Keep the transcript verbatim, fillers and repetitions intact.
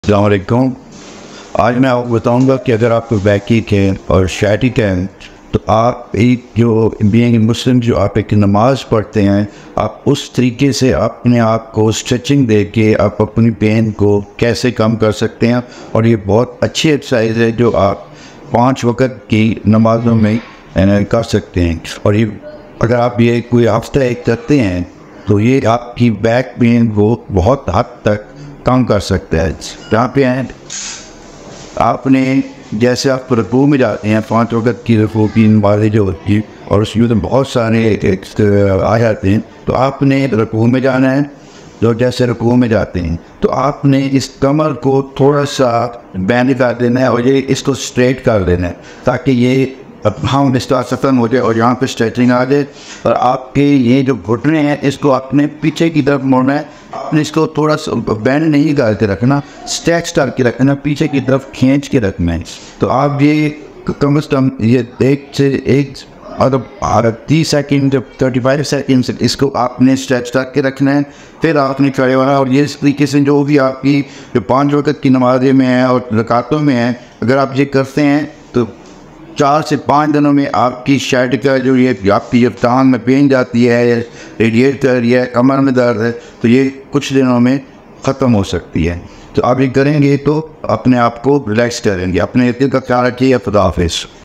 अस्सलाम वालेकुम। आज मैं आपको बताऊंगा कि अगर आपको बैकिक है और शैटिक है तो आप एक जो बीइंग मुस्लिम जो आप एक नमाज पढ़ते हैं, आप उस तरीके से अपने आप को स्ट्रेचिंग दे के आप अपनी पेन को कैसे कम कर सकते हैं। और ये बहुत अच्छी एक्सरसाइज है जो आप पाँच वक्त की नमाजों में कर सकते हैं। और ये अगर आप ये कोई हफ्ता एक करते हैं तो ये आपकी बैक पेन को बहुत हद तक कम कर सकते हैं। जहाँ पे हैं आपने जैसे आप रुकू में जाते हैं, पाँच वक्त की रुकू की नमाज़ें जो होती है और उसमें तो बहुत सारे आ जाते हैं, तो आपने रुकू में जाना है। जो जैसे रुकू में जाते हैं तो आपने इस कमर को थोड़ा सा बैंड कर देना है और ये इसको स्ट्रेट कर देना है ताकि ये हम इसका सफन हो जाए और यहाँ पे स्ट्रेचिंग आ जाए। और आपके ये जो घुटने हैं इसको अपने पीछे की तरफ मोड़ना है। आपने इसको थोड़ा सा बैंड नहीं करके रखना, स्ट्रेच करके रखना, पीछे की तरफ खींच के रखना है। तो आप ये कम से कम ये एक से एक और तीस सेकेंड थर्टी फाइव सेकेंड से इसको आपने स्ट्रेच करके रखना है। फिर आपने खड़े होना है और ये इस तरीके से जो भी आपकी जो पाँच वक्त की नमाज़ें में है और रकातों में है, अगर आप ये करते हैं तो चार से पाँच दिनों में आपकी शर्ट का जो ये आपकी जब टांग में पेन जाती है, रेडिएट कर रही है, कमर में दर्द है, तो ये कुछ दिनों में ख़त्म हो सकती है। तो आप ये करेंगे तो अपने आप को रिलैक्स करेंगे। अपने दिल का ख्याल रखिए। खुदा हाफिज़।